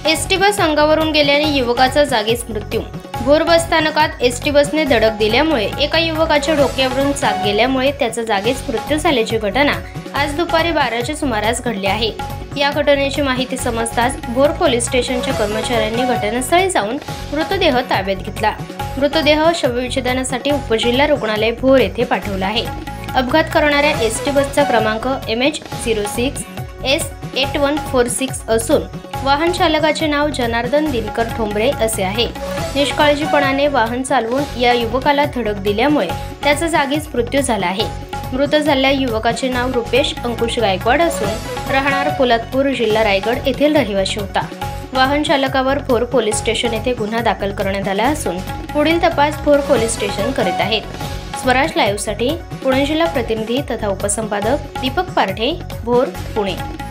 ST bus अंगावरून गेल्याने युवकाचा जागीच मृत्यू। भोर बस स्थानकात एसटी बसने धडक दिल्यामुळे एका युवकाच्या डोक्यावरून चाक गेल्यामुळे त्याचा जागीच मृत्यू झाल्याची घटना आज दुपारी 12च्या सुमारास घडली आहे। या घटनेची माहिती समजताच भोर पोलीस स्टेशनच्या कर्मचाऱ्यांनी घटनास्थळी जाऊन मृतदेह ताब्यात घेतला। मृतदेह शवविच्छेदनासाठी उपजिल्हा रुग्णालय भोर येथे पाठवला आहे। अपघात करणाऱ्या एसटी बसचा क्रमांक MH06S8146 असून वाहन चालकाचे नाव जनार्दन दिनकर ठोंबरे असे आहे। निष्काळजीपणाने वाहन चालवून या युवकाला धडक दिल्यामुळे त्याचा जागीच मृत्यू झाला आहे। मृत झालेल्या युवकाचे नाव रुपेश अंकुश गायकवाड असून राहणार पोलादपूर, जिल्हा रायगड येथील रहिवासी होता। वाहन चालकावर भोर पोलीस स्टेशन येथे गुन्हा दाखल करण्यात आला असून पुढील तपास भोर पोलीस स्टेशन करीत आहेत। स्वराज लाईव्हसाठी पुणे जिल्हा प्रतिनिधी तथा उपसंपादक दीपक पारठे, भोर, पुणे।